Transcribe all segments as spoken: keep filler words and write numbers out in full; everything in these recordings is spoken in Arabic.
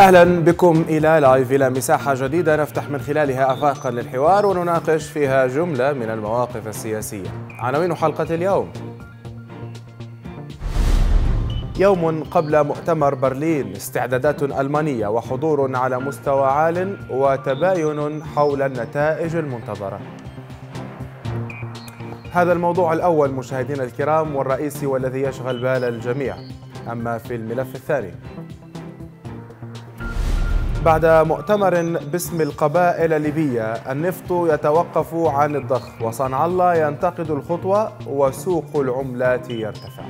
أهلا بكم إلى لايف، إلى مساحة جديدة نفتح من خلالها آفاقا للحوار ونناقش فيها جملة من المواقف السياسية. عناوين حلقة اليوم: يوم قبل مؤتمر برلين، استعدادات ألمانية وحضور على مستوى عال وتباين حول النتائج المنتظرة. هذا الموضوع الأول مشاهدينا الكرام والرئيسي والذي يشغل بال الجميع. أما في الملف الثاني، بعد مؤتمر باسم القبائل الليبية، النفط يتوقف عن الضخ وصنع الله ينتقد الخطوة وسوق العملات يرتفع.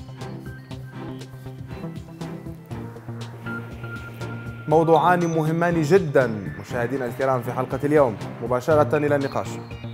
موضوعان مهمان جدا مشاهدينا الكرام في حلقة اليوم. مباشرة إلى النقاش.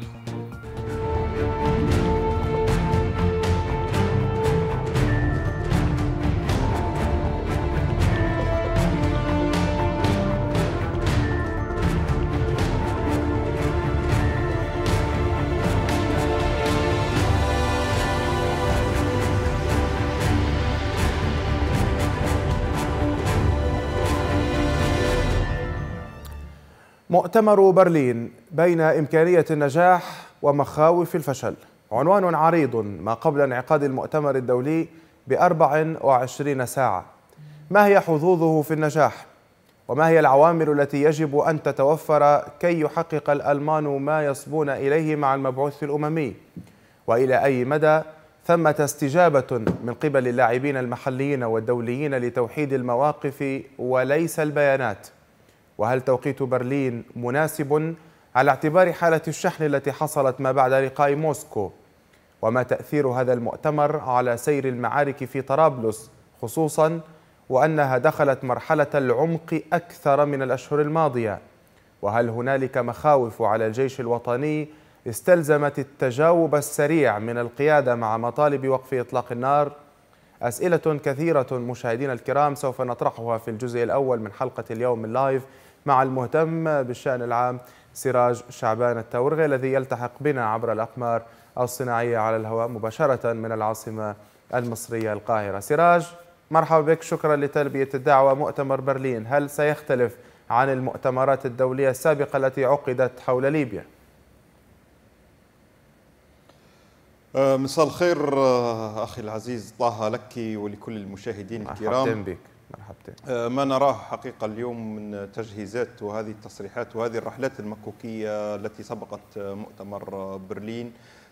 مؤتمر برلين بين إمكانية النجاح ومخاوف الفشل، عنوان عريض ما قبل انعقاد المؤتمر الدولي بأربع وعشرين ساعة. ما هي حظوظه في النجاح؟ وما هي العوامل التي يجب أن تتوفر كي يحقق الألمان ما يصبون إليه مع المبعوث الأممي؟ وإلى أي مدى ثمة استجابة من قبل اللاعبين المحليين والدوليين لتوحيد المواقف وليس البيانات؟ وهل توقيت برلين مناسب على اعتبار حالة الشحن التي حصلت ما بعد لقاء موسكو؟ وما تأثير هذا المؤتمر على سير المعارك في طرابلس، خصوصا وأنها دخلت مرحلة العمق أكثر من الأشهر الماضية؟ وهل هنالك مخاوف على الجيش الوطني استلزمت التجاوب السريع من القيادة مع مطالب وقف إطلاق النار؟ أسئلة كثيرة مشاهدينا الكرام سوف نطرحها في الجزء الأول من حلقة اليوم من لايف مع المهتم بالشأن العام سراج شعبان التورغي الذي يلتحق بنا عبر الأقمار الصناعية على الهواء مباشرة من العاصمة المصرية القاهرة. سراج، مرحبا بك، شكرا لتلبية الدعوة. مؤتمر برلين هل سيختلف عن المؤتمرات الدولية السابقة التي عقدت حول ليبيا؟ مساء الخير أخي العزيز طه، لك ولكل المشاهدين الكرام. مرحبا بك. مرحبا. ما نراه حقيقة اليوم من تجهيزات وهذه التصريحات وهذه الرحلات المكوكية التي سبقت مؤتمر برلين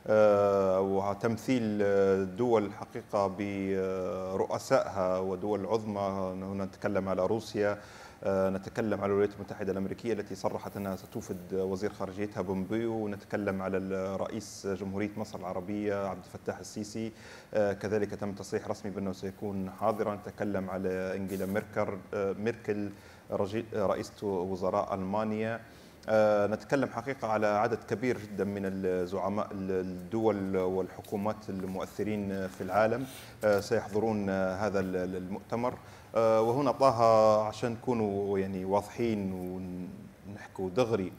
وتمثيل دول حقيقة برؤسائها ودول عظمى. هنا نتكلم على روسيا، نتكلم على الولايات المتحدة الأمريكية التي صرحت أنها ستوفد وزير خارجيتها بومبيو، ونتكلم على الرئيس جمهورية مصر العربية عبد الفتاح السيسي، كذلك تم تصريح رسمي بأنه سيكون حاضرا. نتكلم على إنجيلا ميركل ميركل رئيسة وزراء ألمانيا. نتكلم حقيقة على عدد كبير جدا من الزعماء الدول والحكومات المؤثرين في العالم سيحضرون هذا المؤتمر. وهنا طه عشان نكونوا يعني واضحين ونحكوا دغري،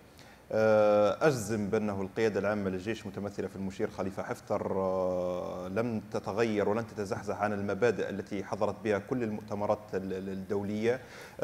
أجزم بأنه القيادة العامة للجيش متمثلة في المشير خليفة حفتر لم تتغير ولن تتزحزح عن المبادئ التي حضرت بها كل المؤتمرات الدولية.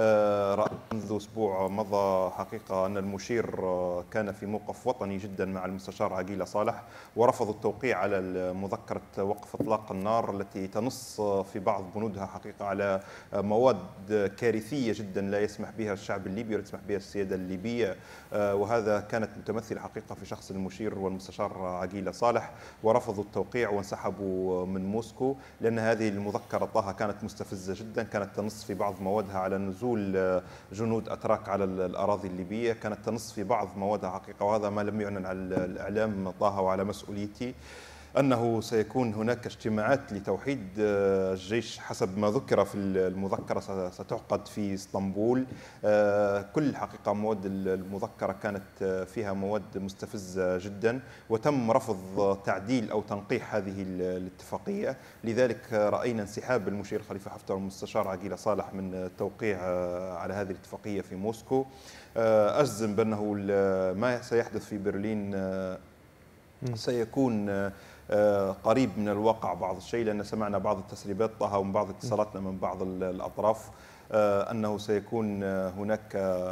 منذ أسبوع مضى حقيقة أن المشير كان في موقف وطني جدا مع المستشار عقيلة صالح، ورفضوا التوقيع على مذكرة وقف إطلاق النار التي تنص في بعض بنودها حقيقة على مواد كارثية جدا لا يسمح بها الشعب الليبي ولا تسمح بها السيادة الليبية، وهذا كانت متمثلة حقيقة في شخص المشير والمستشار عقيلة صالح، ورفضوا التوقيع وانسحبوا من موسكو لأن هذه المذكرة طه كانت مستفزة جدا، كانت تنص في بعض موادها على نزول جنود أتراك على الأراضي الليبية، كانت تنص في بعض موادها حقيقة، وهذا ما لم يعلن على الإعلام طه وعلى مسؤوليتي، أنه سيكون هناك اجتماعات لتوحيد الجيش حسب ما ذكر في المذكرة ستعقد في اسطنبول. كل حقيقة مواد المذكرة كانت فيها مواد مستفزة جدا، وتم رفض تعديل أو تنقيح هذه الاتفاقية. لذلك رأينا انسحاب المشير خليفة حفتر والمستشار عقيلة صالح من التوقيع على هذه الاتفاقية في موسكو. أجزم بأنه ما سيحدث في برلين سيكون قريب من الواقع بعض الشيء، لأن سمعنا بعض التسريبات طه ومن بعض اتصالاتنا من بعض الأطراف أنه سيكون هناك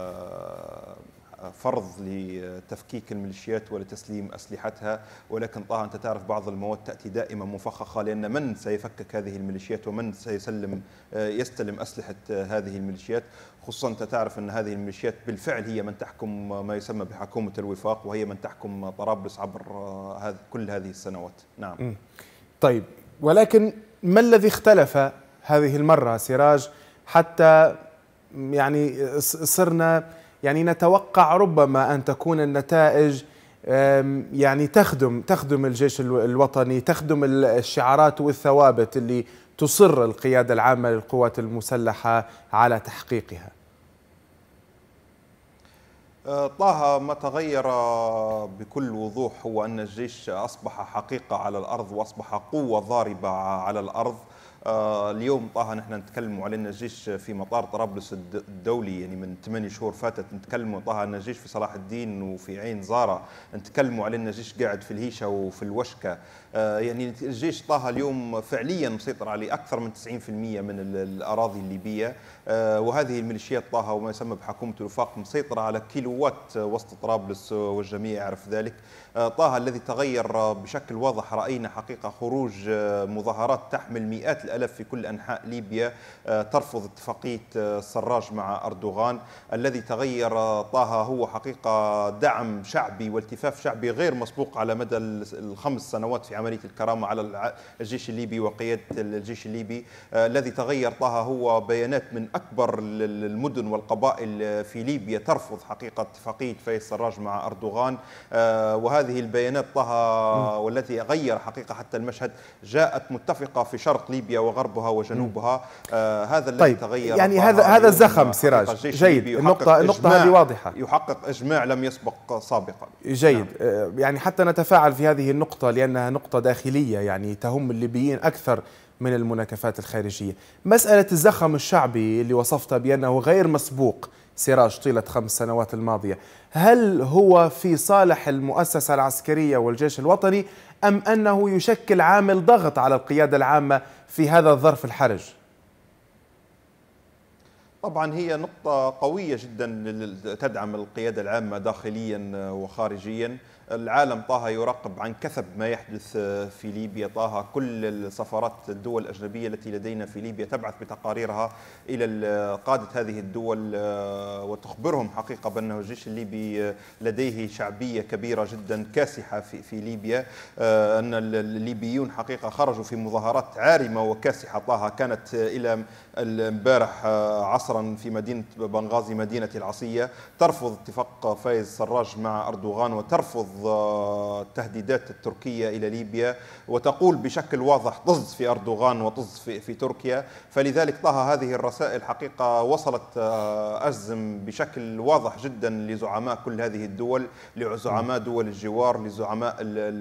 فرض لتفكيك الميليشيات ولتسليم أسلحتها، ولكن طه أنت تعرف بعض المواد تأتي دائما مفخخة، لأن من سيفكك هذه الميليشيات ومن سيسلم يستلم أسلحة هذه الميليشيات، خصوصا أنت تعرف أن هذه الميليشيات بالفعل هي من تحكم ما يسمى بحكومة الوفاق، وهي من تحكم طرابلس عبر كل هذه السنوات. نعم. طيب، ولكن ما الذي اختلف هذه المرة سراج حتى يعني صرنا يعني نتوقع ربما أن تكون النتائج يعني تخدم تخدم الجيش الوطني، تخدم الشعارات والثوابت اللي تصر القيادة العامة للقوات المسلحة على تحقيقها؟ طه، ما تغير بكل وضوح هو أن الجيش أصبح حقيقة على الأرض وأصبح قوة ضاربة على الأرض. اليوم طه نحن نتكلم على أن الجيش في مطار طرابلس الدولي، يعني من ثمانية شهور فاتت نتكلموا طه أن الجيش في صلاح الدين وفي عين زارة، نتكلموا على أن الجيش قاعد في الهيشة وفي الوشكة. يعني الجيش طه اليوم فعليا مسيطر عليه أكثر من تسعين بالمئة من الأراضي الليبية، وهذه الميليشيات طه وما يسمى بحكومة الوفاق مسيطرة على كيلوات وسط طرابلس والجميع يعرف ذلك. طه الذي تغير بشكل واضح، رأينا حقيقة خروج مظاهرات تحمل مئات الألاف في كل أنحاء ليبيا ترفض اتفاقية السراج مع أردوغان. الذي تغير طه هو حقيقة دعم شعبي والتفاف شعبي غير مسبوق على مدى الخمس سنوات في عملية الكرامة على الجيش الليبي وقيادة الجيش الليبي. الذي تغير طه هو بيانات من أكبر المدن والقبائل في ليبيا ترفض حقيقة اتفاقية فايز السراج مع أردوغان، وهذه البيانات طه والتي غير حقيقة حتى المشهد جاءت متفقة في شرق ليبيا وغربها وجنوبها. آه هذا الذي طيب تغير. يعني هذا هذا الزخم سراج. جيد، النقطة النقطة هذه واضحة، يحقق إجماع لم يسبق سابقا. جيد. نعم. يعني حتى نتفاعل في هذه النقطة لأنها نقطة داخلية يعني تهم الليبيين أكثر من المناكفات الخارجية. مسألة الزخم الشعبي اللي وصفت بأنه غير مسبوق سراج طيلة خمس سنوات الماضية، هل هو في صالح المؤسسة العسكرية والجيش الوطني أم أنه يشكل عامل ضغط على القيادة العامة في هذا الظرف الحرج؟ طبعا هي نقطة قوية جدا تدعم القيادة العامة داخليا وخارجيا. العالم طه يراقب عن كثب ما يحدث في ليبيا. طه كل السفارات الدول الأجنبية التي لدينا في ليبيا تبعث بتقاريرها إلى قادة هذه الدول وتخبرهم حقيقة بأنه الجيش الليبي لديه شعبية كبيرة جدا كاسحة في, في ليبيا، أن الليبيون حقيقة خرجوا في مظاهرات عارمة وكاسحة طه كانت إلى امبارح عصرا في مدينة بنغازي مدينة العصية، ترفض اتفاق فايز السراج مع أردوغان وترفض التهديدات التركية إلى ليبيا، وتقول بشكل واضح طز في أردوغان وطز في, في تركيا. فلذلك طه هذه الرسائل حقيقة وصلت أجزم بشكل واضح جدا لزعماء كل هذه الدول، لزعماء دول الجوار، لزعماء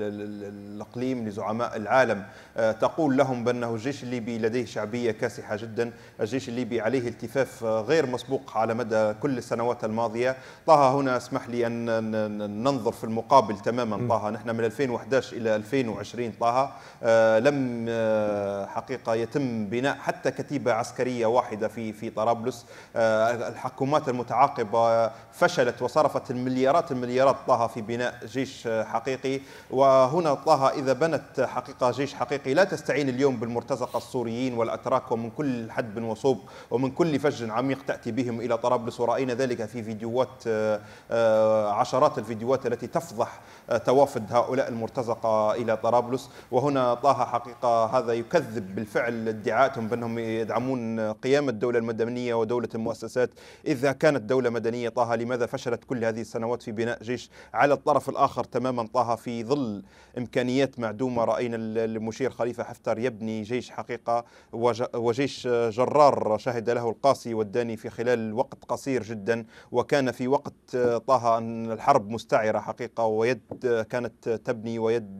الإقليم، لزعماء العالم، تقول لهم بأنه الجيش الليبي لديه شعبية كاسحة جدا، الجيش الليبي عليه التفاف غير مسبوق على مدى كل السنوات الماضية. طه هنا اسمح لي أن ننظر في المقابل تماما. طه نحن من ألفين وأحد عشر إلى ألفين وعشرين طه آه لم آه حقيقة يتم بناء حتى كتيبة عسكرية واحدة في في طرابلس. آه الحكومات المتعاقبة فشلت وصرفت المليارات المليارات طه في بناء جيش حقيقي. وهنا طه إذا بنت حقيقة جيش حقيقي لا تستعين اليوم بالمرتزقة السوريين والأتراك ومن كل حدب وصوب ومن كل فج عميق تأتي بهم إلى طرابلس، ورأينا ذلك في فيديوهات آه آه عشرات الفيديوهات التي تفضح توافد هؤلاء المرتزقة إلى طرابلس. وهنا طه حقيقة هذا يكذب بالفعل ادعاءاتهم بأنهم يدعمون قيام الدولة المدنية ودولة المؤسسات. إذا كانت دولة مدنية طه لماذا فشلت كل هذه السنوات في بناء جيش على الطرف الآخر تماما طه في ظل إمكانيات معدومة؟ رأينا المشير خليفة حفتر يبني جيش حقيقة وجيش جرار شهد له القاسي والداني في خلال وقت قصير جدا، وكان في وقت طه أن الحرب مستعرة حقيقة ويد كانت تبني ويد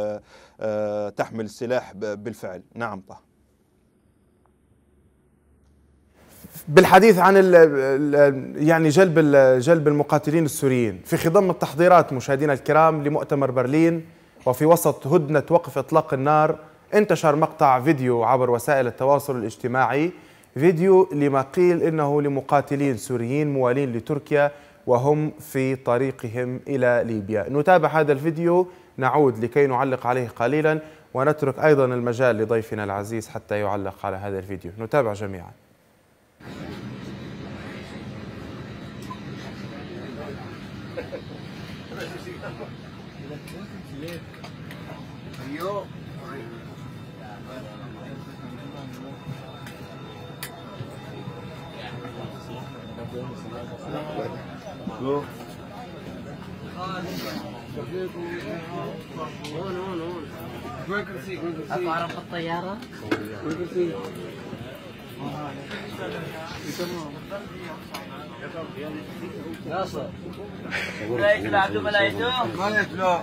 تحمل السلاح بالفعل. نعم طه. بالحديث عن ال ال يعني جلب جلب المقاتلين السوريين في خضم التحضيرات مشاهدينا الكرام لمؤتمر برلين، وفي وسط هدنة وقف إطلاق النار انتشر مقطع فيديو عبر وسائل التواصل الاجتماعي فيديو لما قيل إنه لمقاتلين سوريين موالين لتركيا وهم في طريقهم إلى ليبيا. نتابع هذا الفيديو، نعود لكي نعلق عليه قليلا ونترك أيضا المجال لضيفنا العزيز حتى يعلق على هذا الفيديو. نتابع جميعا. هون هون هون وين كرسيك؟ وين كرسيك؟ أعرف الطيارة؟ وين كرسيك؟ ناصر ملايك العبد ملايته؟ ملايك لا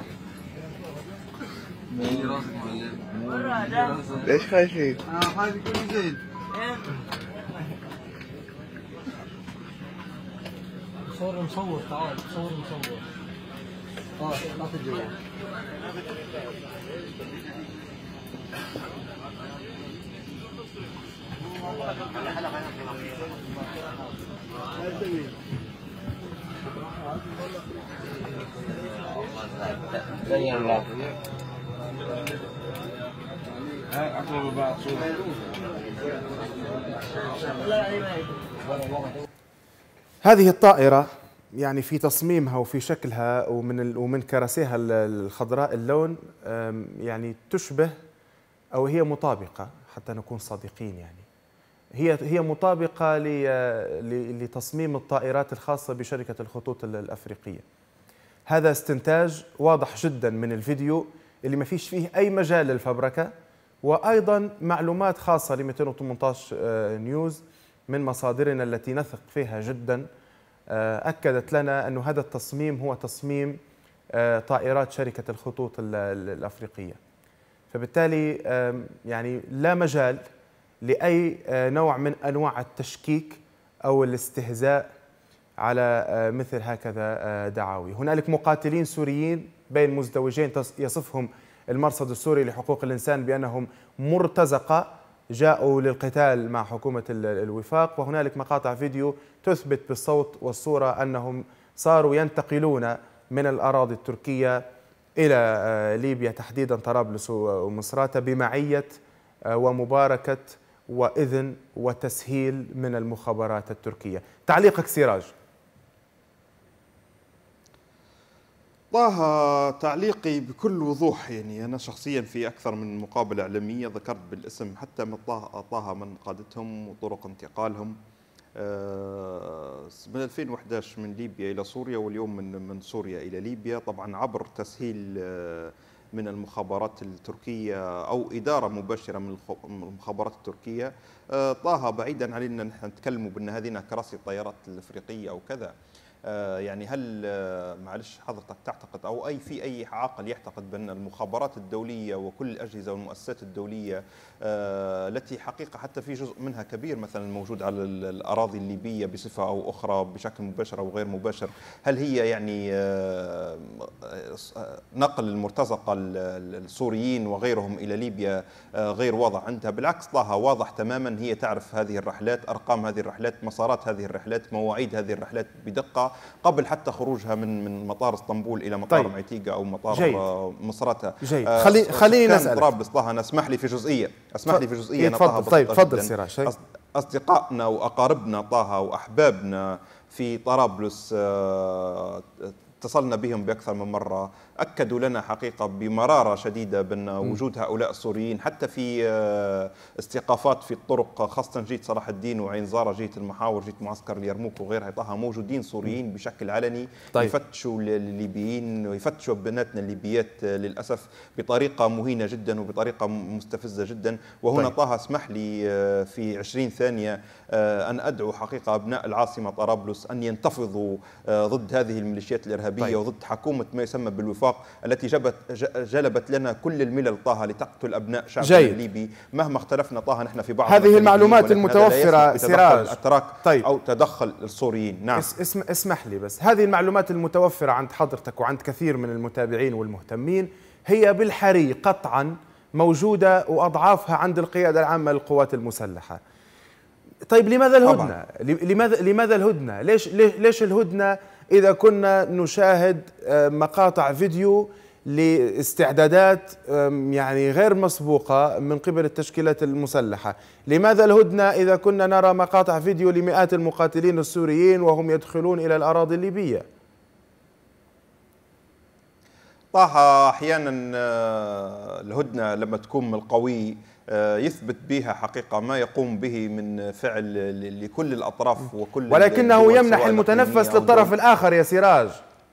راسك معلم. ليش خايفين؟ أنا خايف يكون زين. صور مصور، تعال صور مصور. اه لا تجي. هذه الطائرة يعني في تصميمها وفي شكلها ومن ومن كراسيها الخضراء اللون يعني تشبه أو هي مطابقة، حتى نكون صادقين، يعني هي هي مطابقة لتصميم الطائرات الخاصة بشركة الخطوط الأفريقية. هذا استنتاج واضح جدا من الفيديو اللي ما فيش فيه أي مجال للفبركة، وأيضا معلومات خاصة ل مئتين وثمانية عشر نيوز من مصادرنا التي نثق فيها جدا أكدت لنا أن هذا التصميم هو تصميم طائرات شركة الخطوط الأفريقية. فبالتالي يعني لا مجال لأي نوع من أنواع التشكيك أو الاستهزاء على مثل هكذا دعاوي. هنالك مقاتلين سوريين بين مزدوجين يصفهم المرصد السوري لحقوق الإنسان بأنهم مرتزقة جاءوا للقتال مع حكومة الوفاق، وهنالك مقاطع فيديو تثبت بالصوت والصورة أنهم صاروا ينتقلون من الأراضي التركية إلى ليبيا، تحديدا طرابلس ومصراتة، بمعية ومباركة وإذن وتسهيل من المخابرات التركية. تعليقك سراج؟ طه، تعليقي بكل وضوح، يعني أنا شخصيا في أكثر من مقابلة إعلامية ذكرت بالاسم حتى من طه, طه من قادتهم وطرق انتقالهم من ألفين وأحد عشر من ليبيا إلى سوريا، واليوم من من سوريا إلى ليبيا، طبعا عبر تسهيل من المخابرات التركية أو إدارة مباشرة من المخابرات التركية. طه، بعيدا عن أن نحن نتكلم بأن هذه كراسي الطيارات الأفريقية أو كذا، يعني هل معلش حضرتك تعتقد أو أي في أي عاقل يعتقد بأن المخابرات الدولية وكل الأجهزة والمؤسسات الدولية التي حقيقة حتى في جزء منها كبير مثلا موجود على الأراضي الليبية بصفة أو أخرى بشكل مباشر أو غير مباشر، هل هي يعني نقل المرتزقة السوريين وغيرهم إلى ليبيا غير واضح عندها؟ بالعكس، طه واضح تماما، هي تعرف هذه الرحلات، أرقام هذه الرحلات، مسارات هذه الرحلات، مواعيد هذه الرحلات بدقة قبل حتى خروجها من من مطار اسطنبول الى مطار طيب. معيتيقا او مطار جيد. مصراتة. جيد. آه خلي خليني نسألك طرابلس. طه، انا اسمح لي في جزئيه اسمح لي في جزئيه انا طه طيب تفضل سراج. اصدقائنا واقاربنا طه واحبابنا في طرابلس آه اتصلنا بهم بأكثر من مرة، أكدوا لنا حقيقة بمرارة شديدة بأن وجود هؤلاء السوريين حتى في استيقافات في الطرق، خاصة جيت صلاح الدين وعين زارة، جيت المحاور، جيت معسكر اليرموك وغيرها، طه موجودين سوريين بشكل علني. طيب. يفتشوا الليبيين ويفتشوا بناتنا الليبيات للأسف بطريقة مهينة جدا وبطريقة مستفزة جدا. وهنا طيب. طه اسمح لي في عشرين ثانية أن أدعو حقيقة أبناء العاصمة طرابلس أن ينتفضوا ضد هذه الميليشيات الإرهابية طيب. وضد حكومة ما يسمى بالوفاق التي جبت جلبت لنا كل الملل طه لتقتل أبناء شعبنا الليبي مهما اختلفنا طه نحن في بعض. هذه المعلومات المتوفرة سراج طيب. أو تدخل السوريين. نعم اسم اسمح لي بس، هذه المعلومات المتوفرة عند حضرتك وعند كثير من المتابعين والمهتمين هي بالحري قطعا موجودة وأضعافها عند القيادة العامة للقوات المسلحة. طيب لماذا الهدنة؟ لماذا لماذا الهدنة؟ ليش ليش ليش الهدنة إذا كنا نشاهد مقاطع فيديو لاستعدادات يعني غير مسبوقة من قبل التشكيلات المسلحة؟ لماذا الهدنة إذا كنا نرى مقاطع فيديو لمئات المقاتلين السوريين وهم يدخلون إلى الأراضي الليبية؟ طه، أحيانا الهدنة لما تكون من القوي يثبت بها حقيقة ما يقوم به من فعل لكل الأطراف وكل، ولكنه يمنح المتنفس للطرف الآخر يا سراج.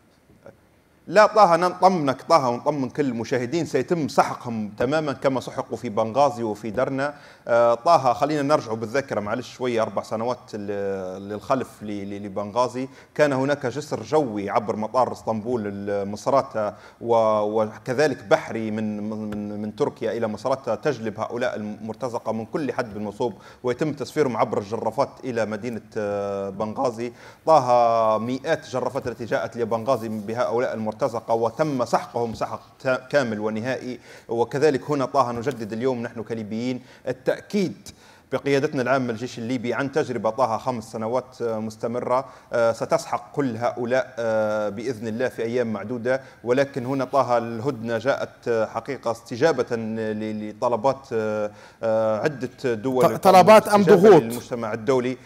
لا طه، نطمنك طه ونطمن كل المشاهدين، سيتم سحقهم تماما كما سحقوا في بنغازي وفي درنا. طه خلينا نرجع بالذاكرة معلش شوية أربع سنوات للخلف لبنغازي. كان هناك جسر جوي عبر مطار اسطنبول مصراتة وكذلك بحري من من من تركيا إلى مصراتة تجلب هؤلاء المرتزقة من كل حدب وصوب، ويتم تسفيرهم عبر الجرافات إلى مدينة بنغازي. طه مئات الجرافات التي جاءت لبنغازي بهؤلاء المرتزقة وتم سحقهم سحق كامل ونهائي. وكذلك هنا طه نجدد اليوم نحن كليبيين التأكيد بقيادتنا العامة للجيش الليبي عن تجربة طه خمس سنوات مستمرة ستسحق كل هؤلاء بإذن الله في أيام معدودة. ولكن هنا طه الهدنة جاءت حقيقة استجابة لطلبات عدة دول، طلبات أم ضغوط للمجتمع الدولي،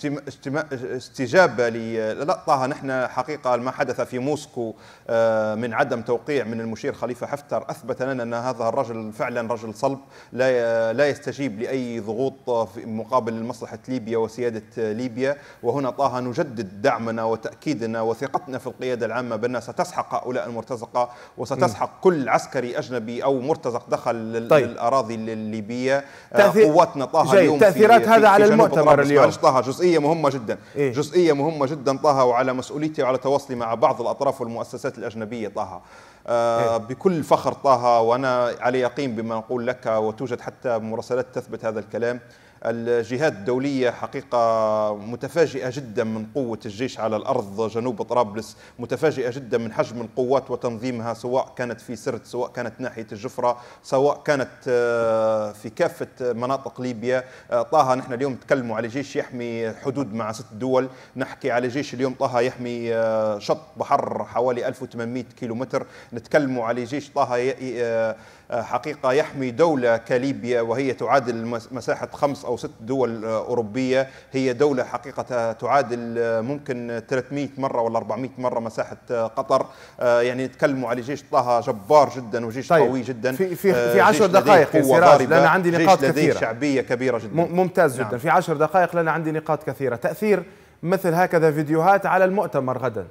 استجابة ل لا طه نحن حقيقة ما حدث في موسكو من عدم توقيع من المشير خليفة حفتر أثبت لنا أن هذا الرجل فعلا رجل صلب لا لا يستجيب لأي ضغوط في مقابل مصلحة ليبيا وسيادة ليبيا. وهنا طه نجدد دعمنا وتأكيدنا وثقتنا في القيادة العامة بأنها ستسحق هؤلاء المرتزقة وستسحق م. كل عسكري أجنبي أو مرتزق دخل طيب. للأراضي الليبية. تأثير... قواتنا طه اليوم تأثيرات في هذا في على في المؤتمر اليوم طه جزئية مهمة جدا إيه؟ جزئية مهمة جدا طه، وعلى مسؤوليتي وعلى تواصلي مع بعض الأطراف والمؤسسات الأجنبية طه آه بكل فخر طه، وأنا على يقين بما أقول لك وتوجد حتى مراسلات تثبت هذا الكلام. الجهات الدولية حقيقة متفاجئة جدا من قوة الجيش على الأرض جنوب طرابلس، متفاجئة جدا من حجم القوات وتنظيمها، سواء كانت في سرت، سواء كانت ناحية الجفرة، سواء كانت في كافة مناطق ليبيا. طه نحن اليوم نتكلموا على جيش يحمي حدود مع ست دول، نحكي على جيش اليوم طه يحمي شط بحر حوالي ألف وثمانمئة كيلومتر، نتكلموا على جيش طه حقيقة يحمي دولة كليبيا وهي تعادل مساحة خمس أو ست دول أوروبية، هي دولة حقيقة تعادل ممكن ثلاثمئة مرة ولا أربعمئة مرة مساحة قطر. يعني نتكلموا على جيش طه جبار جدا وجيش طيب قوي جدا. في في في عشر دقائق يا سراج لأن عندي نقاط كثيرة، شعبية كبيرة جدا. ممتاز جدا. نعم. في عشر دقائق لأن عندي نقاط كثيرة. تأثير مثل هكذا فيديوهات على المؤتمر غدا؟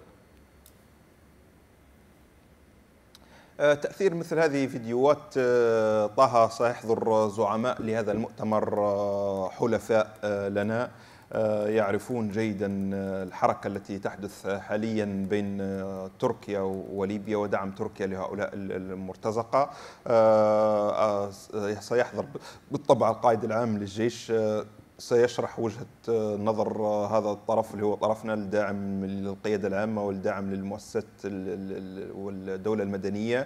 تأثير مثل هذه فيديوهات طه سيحضر زعماء لهذا المؤتمر حلفاء لنا يعرفون جيدا الحركة التي تحدث حاليا بين تركيا وليبيا ودعم تركيا لهؤلاء المرتزقة. سيحضر بالطبع القائد العام للجيش، سيشرح وجهة نظر هذا الطرف اللي هو طرفنا الداعم للقيادة العامة والداعم للمؤسسات والدولة المدنية.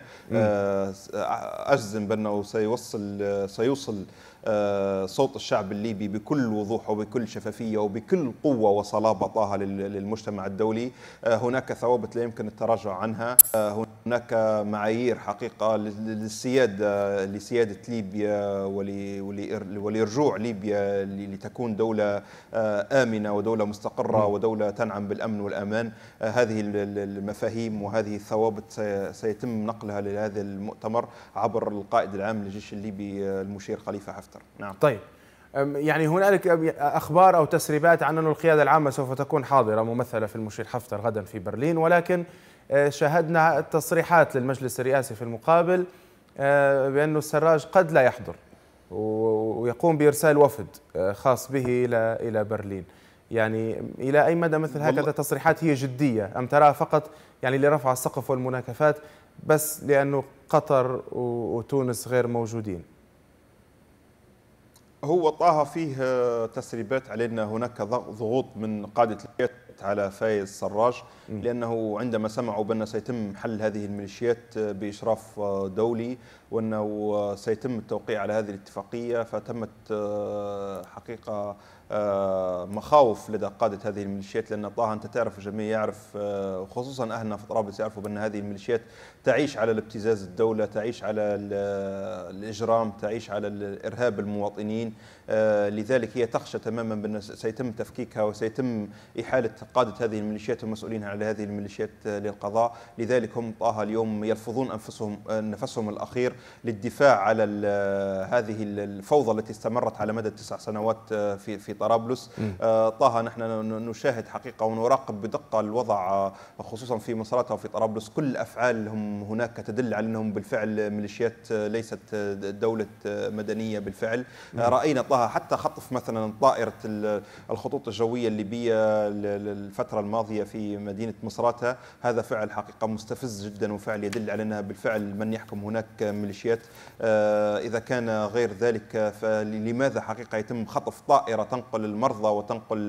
أجزم بأنه سيوصل سيوصل صوت الشعب الليبي بكل وضوح وبكل شفافية وبكل قوة وصلابة طه للمجتمع الدولي. هناك ثوابت لا يمكن التراجع عنها، هناك معايير حقيقة للسيادة لسيادة ليبيا ولرجوع ليبيا لتكون دولة آمنة ودولة مستقرة ودولة تنعم بالأمن والأمان. هذه المفاهيم وهذه الثوابت سيتم نقلها لهذا المؤتمر عبر القائد العام للجيش الليبي المشير خليفة حفتر. نعم. طيب يعني هنالك أخبار أو تسريبات عن أن القيادة العامة سوف تكون حاضرة ممثلة في المشير حفتر غدا في برلين، ولكن شاهدنا تصريحات للمجلس الرئاسي في المقابل بأن السراج قد لا يحضر ويقوم بإرسال وفد خاص به إلى إلى برلين. يعني إلى أي مدى مثل هكذا تصريحات هي جدية أم تراها فقط يعني لرفع السقف والمناكفات بس لأنه قطر وتونس غير موجودين؟ هو طه فيه تسريبات علينا، هناك ضغوط من قادة شدت على فايز سراج، لأنه عندما سمعوا بأن سيتم حل هذه الميليشيات بإشراف دولي وأنه سيتم التوقيع على هذه الاتفاقية، فتمت حقيقة مخاوف لدى قادة هذه الميليشيات. لأن طه أنت تعرف الجميع يعرف، وخصوصا أهلنا في طرابلس يعرفوا بأن هذه الميليشيات تعيش على الابتزاز الدولة، تعيش على الإجرام، تعيش على الإرهاب المواطنين. لذلك هي تخشى تماما بأن سيتم تفكيكها وسيتم إحالة قادة هذه الميليشيات والمسؤولين على هذه الميليشيات للقضاء. لذلك هم طه اليوم يلفظون أنفسهم نفسهم الأخير للدفاع على هذه الفوضى التي استمرت على مدى تسع سنوات في في طرابلس. طه نحن نشاهد حقيقة ونراقب بدقة الوضع خصوصا في مصراتة وفي طرابلس. كل أفعالهم هناك تدل على أنهم بالفعل ميليشيات ليست دولة مدنية بالفعل. رأينا طه حتى خطف مثلا طائرة الخطوط الجوية الليبية الفترة الماضية في مدينة مصراتة. هذا فعل حقيقة مستفز جدا وفعل يدل على أنها بالفعل من يحكم هناك ميليشيات. إذا كان غير ذلك فلماذا حقيقة يتم خطف طائرة تنقل المرضى وتنقل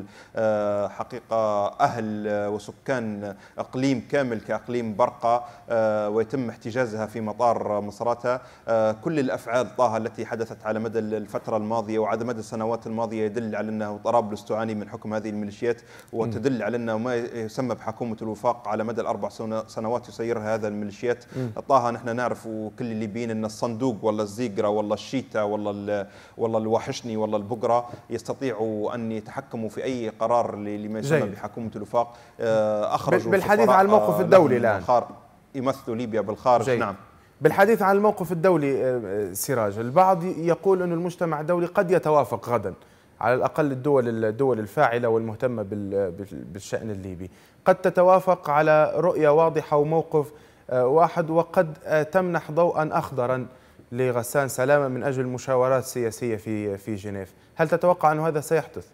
حقيقة أهل وسكان إقليم كامل كإقليم برقة ويتم احتجازها في مطار مصراتة؟ كل الأفعال طه التي حدثت على مدى الفترة الماضية وعلى مدى السنوات الماضية يدل على أنه طرابلس تعاني من حكم هذه الميليشيات، وتدل على أنه ما يسمى بحكومة الوفاق على مدى الأربع سنوات يسيرها هذا الميليشيات. طه نحن نعرف كل الليبيين أن الصندوق ولا الزيقرة ولا الشيتا ولا ولا الوحشني ولا البقرة يستطيعوا أن يتحكموا في أي قرار لما يسمى بحكومة الوفاق. أخرجوا بالحديث عن الموقف الدولي الآن يمثلوا ليبيا بالخارج. جيد. نعم، بالحديث عن الموقف الدولي سراج، البعض يقول أن المجتمع الدولي قد يتوافق غدا، على الأقل الدول الدول الفاعلة والمهتمة بالشأن الليبي قد تتوافق على رؤية واضحة وموقف واحد، وقد تمنح ضوءا أخضرا لغسان سلامة من أجل مشاورات سياسية في في جنيف. هل تتوقع أن هذا سيحدث؟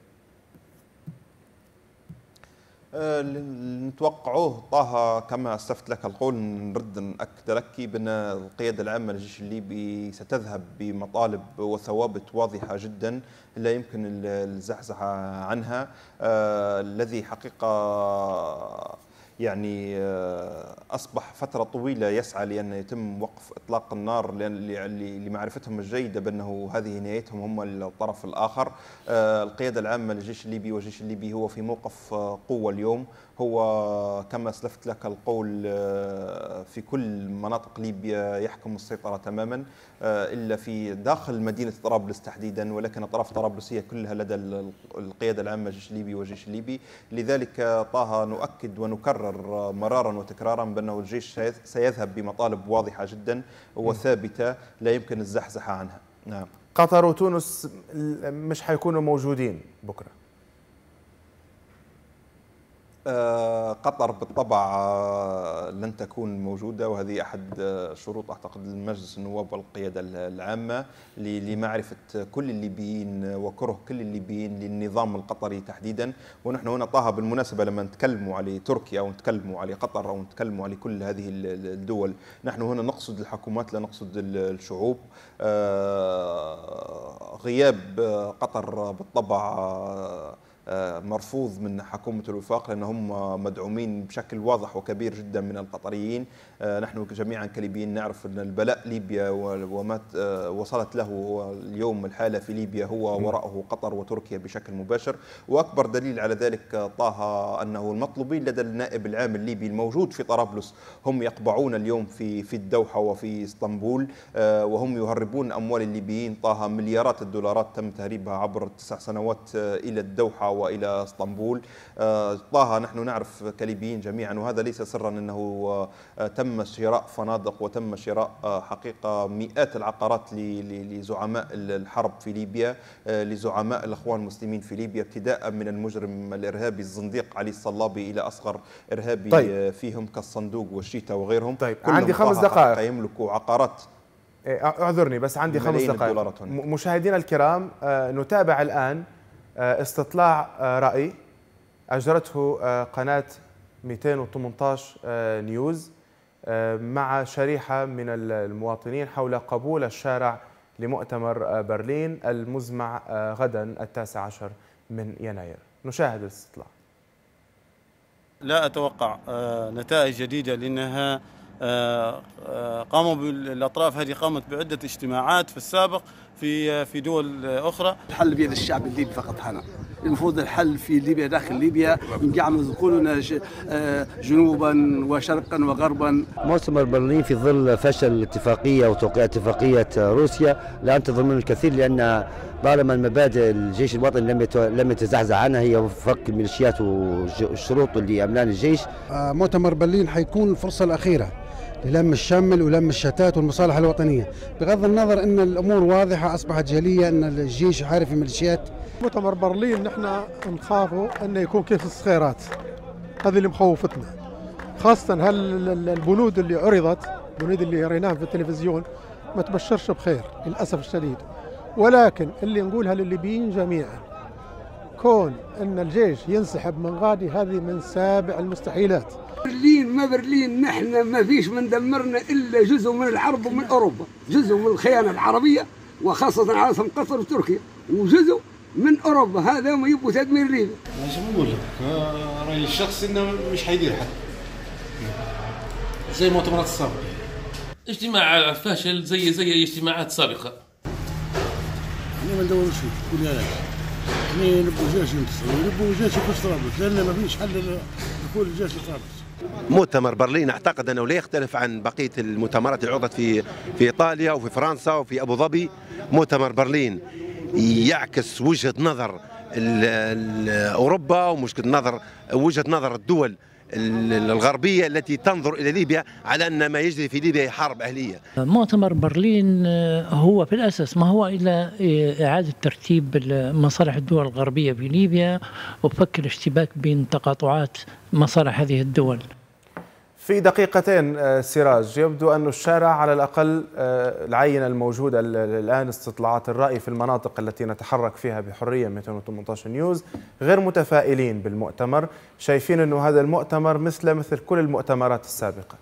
نتوقعوه طه كما أسلفت لك القول. نرد نأكد لك بأن القيادة العامة للجيش الليبي ستذهب بمطالب وثوابت واضحة جدا لا يمكن الزحزحة عنها. آه الذي حقيقة يعني أصبح فترة طويلة يسعى لأن يتم وقف إطلاق النار لمعرفتهم الجيدة بأنه هذه نهايتهم هم الطرف الآخر. القيادة العامة للجيش الليبي والجيش الليبي هو في موقف قوة اليوم. هو كما أسلفت لك القول في كل مناطق ليبيا يحكم السيطرة تماما إلا في داخل مدينة طرابلس تحديدا، ولكن أطراف طرابلس هي كلها لدى القيادة العامة للجيش الليبي والجيش الليبي. لذلك طه نؤكد ونكرر مرارا وتكرارا بأنه الجيش سيذهب بمطالب واضحة جدا وثابتة لا يمكن الزحزحة عنها. نعم. قطر وتونس مش حيكونوا موجودين بكرة؟ قطر بالطبع لن تكون موجودة، وهذه أحد شروط أعتقد المجلس النواب والقيادة العامة لمعرفة كل الليبيين وكره كل الليبيين للنظام القطري تحديدا. ونحن هنا طه بالمناسبة لما نتكلموا على تركيا أو نتكلموا على قطر أو نتكلموا على كل هذه الدول، نحن هنا نقصد الحكومات لا نقصد الشعوب. غياب قطر بالطبع مرفوض من حكومة الوفاق لأنهم مدعومين بشكل واضح وكبير جدا من القطريين. نحن جميعا كليبيين نعرف أن البلاء ليبيا وما وصلت له اليوم الحالة في ليبيا هو وراءه قطر وتركيا بشكل مباشر. وأكبر دليل على ذلك طه أنه المطلوبين لدى النائب العام الليبي الموجود في طرابلس هم يقبعون اليوم في في الدوحة وفي اسطنبول، وهم يهربون أموال الليبيين. طه مليارات الدولارات تم تهريبها عبر تسع سنوات إلى الدوحة وإلى اسطنبول. طه نحن نعرف كليبيين جميعا وهذا ليس سرا أنه تم شراء فنادق وتم شراء حقيقة مئات العقارات لزعماء الحرب في ليبيا، لزعماء الأخوان المسلمين في ليبيا، ابتداء من المجرم الإرهابي الزنديق علي الصلابي إلى أصغر إرهابي طيب. فيهم كالصندوق والشيتا وغيرهم. طيب عندي خمس دقائق. يملكوا عقارات. اعذرني بس عندي خمس دقائق. مشاهدينا الكرام نتابع الآن استطلاع رأي أجرته قناة مئتين وثمانية عشر نيوز مع شريحة من المواطنين حول قبول الشارع لمؤتمر برلين المزمع غدا التاسع عشر من يناير. نشاهد الاستطلاع. لا أتوقع نتائج جديدة، لأنها قاموا بالأطراف هذه قامت بعدة اجتماعات في السابق في في دول أخرى. الحل بيد الشعب الليبي فقط. هنا المفروض الحل في ليبيا داخل ليبيا، يعملوا يقولون جنوبا وشرقا وغربا. مؤتمر برلين في ظل فشل الاتفاقية وتوقيع اتفاقية روسيا لا أنتظر منه الكثير، لأن طالما المبادئ الجيش الوطني لم لم يتزعزع عنها، هي فك الميليشيات والشروط اللي أملان الجيش. مؤتمر برلين حيكون الفرصة الأخيرة للم الشمل ولم الشتات والمصالح الوطنية، بغض النظر أن الأمور واضحة أصبحت جلية أن الجيش يحارب الميليشيات. مؤتمر برلين نحن نخافوا أنه يكون كيف الصخيرات، هذه اللي مخوفتنا، خاصة هل البنود اللي عرضت، البنود اللي ريناها في التلفزيون ما تبشرش بخير للأسف الشديد. ولكن اللي نقولها للليبيين جميعا، كون أن الجيش ينسحب من غادي هذه من سابع المستحيلات. برلين ما برلين، نحن ما فيش من دمرنا إلا جزء من العرب ومن أوروبا، جزء من الخيانة العربية وخاصة على اسم قطر وتركيا، وجزء من أوروبا. هذا ما يبغوا تدمير ليبيا. مش بقول لك رأيي الشخصي إنه مش حيدير حد زي المؤتمرات السابقة. اجتماع فاشل زي زي الاجتماعات السابقة. احنا ما ندورش فيه كل هذا، احنا نبغوا جيش ينتصر ونبغوا جيش يخش طرابلس، لأن ما فيش حل لدخول الجيش لطرابلس. مؤتمر برلين أعتقد أنه لا يختلف عن بقية المؤتمرات اللي عرضت في في إيطاليا وفي فرنسا وفي أبو ظبي. مؤتمر برلين يعكس وجهة نظر أوروبا ومشكلة نظر وجهة نظر الدول الغربية التي تنظر إلى ليبيا على أن ما يجري في ليبيا حرب أهلية. مؤتمر برلين هو في الأساس ما هو إلا إعادة ترتيب مصالح الدول الغربية في ليبيا وفك الاشتباك بين تقاطعات مصالح هذه الدول. في دقيقتين سراج، يبدو أن الشارع على الأقل العينة الموجودة الآن استطلاعات الرأي في المناطق التي نتحرك فيها بحرية مئتين وثمانية عشر نيوز غير متفائلين بالمؤتمر، شايفين أنه هذا المؤتمر مثل مثل كل المؤتمرات السابقة.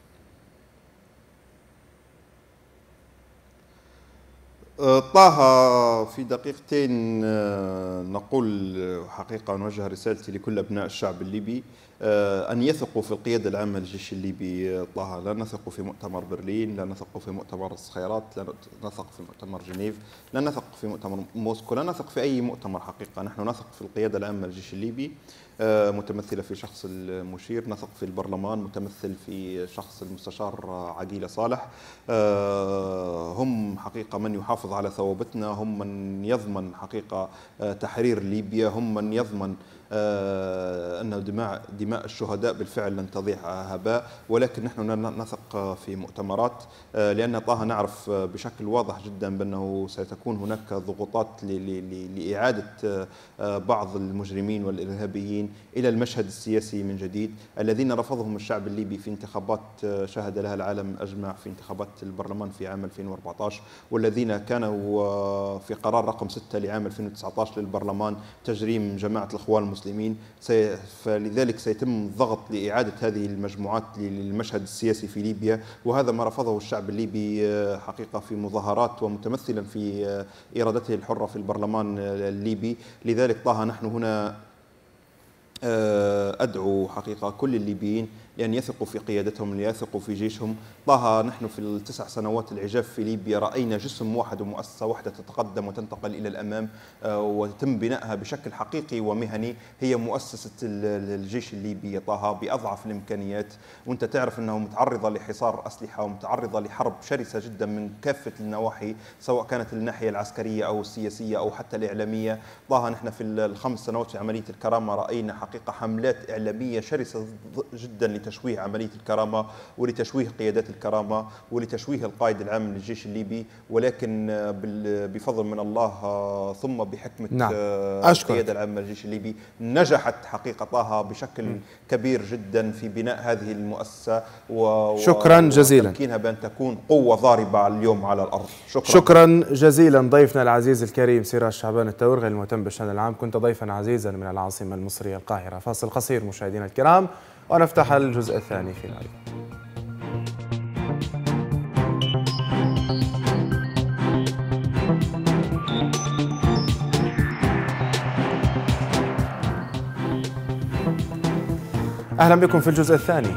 طه، في دقيقتين نقول حقيقة نوجه رسالتي لكل أبناء الشعب الليبي أن يثقوا في القيادة العامة للجيش الليبي. طه، لا نثق في مؤتمر برلين، لا نثق في مؤتمر الصخيرات، لا نثق في مؤتمر جنيف، لا نثق في مؤتمر موسكو، لا نثق في أي مؤتمر حقيقة. نحن نثق في القيادة العامة للجيش الليبي متمثلة في شخص المشير، نثق في البرلمان متمثل في شخص المستشار عقيلة صالح. هم حقيقة من يحافظ على ثوابتنا، هم من يضمن حقيقة تحرير ليبيا، هم من يضمن أن دماء دماء الشهداء بالفعل لن تضيع هباء. ولكن نحن نثق في مؤتمرات، لأن طه نعرف بشكل واضح جدا بأنه ستكون هناك ضغوطات لإعادة بعض المجرمين والإرهابيين إلى المشهد السياسي من جديد، الذين رفضهم الشعب الليبي في انتخابات شهد لها العالم أجمع، في انتخابات البرلمان في عام ألفين وأربعة عشر، والذين كانوا في قرار رقم ستة لعام ألفين وتسعة عشر للبرلمان تجريم جماعة الإخوان المسلمين. فلذلك سيتم الضغط لإعادة هذه المجموعات للمشهد السياسي في ليبيا، وهذا ما رفضه الشعب الليبي حقيقة في مظاهرات ومتمثلا في إرادته الحرة في البرلمان الليبي. لذلك طه نحن هنا أدعو حقيقة كل الليبيين لأن يثقوا في قيادتهم، ليثقوا في جيشهم. طه نحن في التسع سنوات العجاف في ليبيا رأينا جسم واحد ومؤسسة واحدة تتقدم وتنتقل إلى الأمام وتم بنائها بشكل حقيقي ومهني، هي مؤسسة الجيش الليبي طه بأضعف الإمكانيات. وأنت تعرف أنه متعرضة لحصار أسلحة ومتعرضة لحرب شرسة جدا من كافة النواحي، سواء كانت الناحية العسكرية أو السياسية أو حتى الإعلامية. طه نحن في الخمس سنوات في عملية الكرامة رأينا حقيقة حملات إعلامية شرسة جدا لتشويه عملية الكرامة ولتشويه قيادات الكرامة ولتشويه القائد العام للجيش الليبي. ولكن بفضل من الله ثم بحكمة نعم. القيادة العامة للجيش الليبي نجحت حقيقة طه بشكل م. كبير جدا في بناء هذه المؤسسة و... شكرا جزيلا، وتمكينها بأن تكون قوة ضاربة اليوم على الأرض. شكرا, شكرا جزيلا ضيفنا العزيز الكريم سراج شعبان التورغي المهتم بالشأن العام، كنت ضيفا عزيزا من العاصمة المصرية القاهرة. فاصل قصير مشاهدينا الكرام ونفتح الجزء الثاني في العيد. أهلا بكم في الجزء الثاني.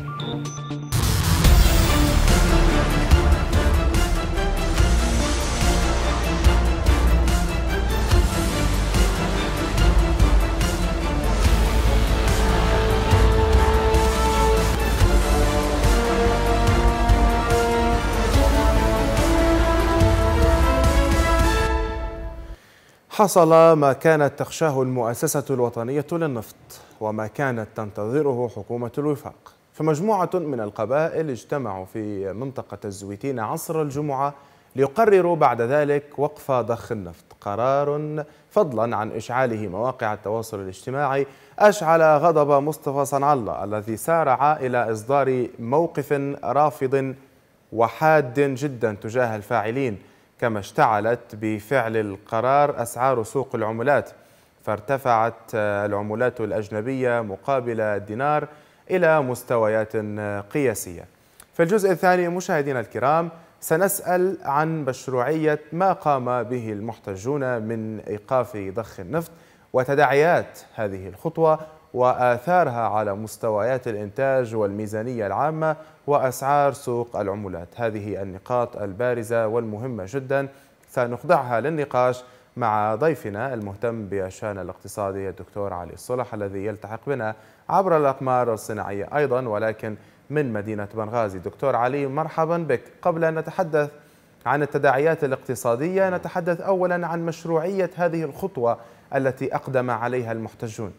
حصل ما كانت تخشاه المؤسسة الوطنية للنفط وما كانت تنتظره حكومة الوفاق، فمجموعة من القبائل اجتمعوا في منطقة الزويتين عصر الجمعة ليقرروا بعد ذلك وقف ضخ النفط، قرار فضلا عن إشعاله مواقع التواصل الاجتماعي أشعل غضب مصطفى صنع الله الذي سارع إلى إصدار موقف رافض وحاد جدا تجاه الفاعلين، كما اشتعلت بفعل القرار أسعار سوق العملات، فارتفعت العملات الأجنبية مقابل الدينار إلى مستويات قياسية. في الجزء الثاني مشاهدينا الكرام سنسأل عن مشروعية ما قام به المحتجون من إيقاف ضخ النفط وتداعيات هذه الخطوة وآثارها على مستويات الإنتاج والميزانية العامة وأسعار سوق العملات. هذه النقاط البارزة والمهمة جدا سنخضعها للنقاش مع ضيفنا المهتم بالشأن الاقتصادي الدكتور علي الصلح الذي يلتحق بنا عبر الأقمار الصناعية أيضا ولكن من مدينة بنغازي. دكتور علي مرحبا بك. قبل أن نتحدث عن التداعيات الاقتصادية نتحدث أولا عن مشروعية هذه الخطوة التي أقدم عليها المحتجون.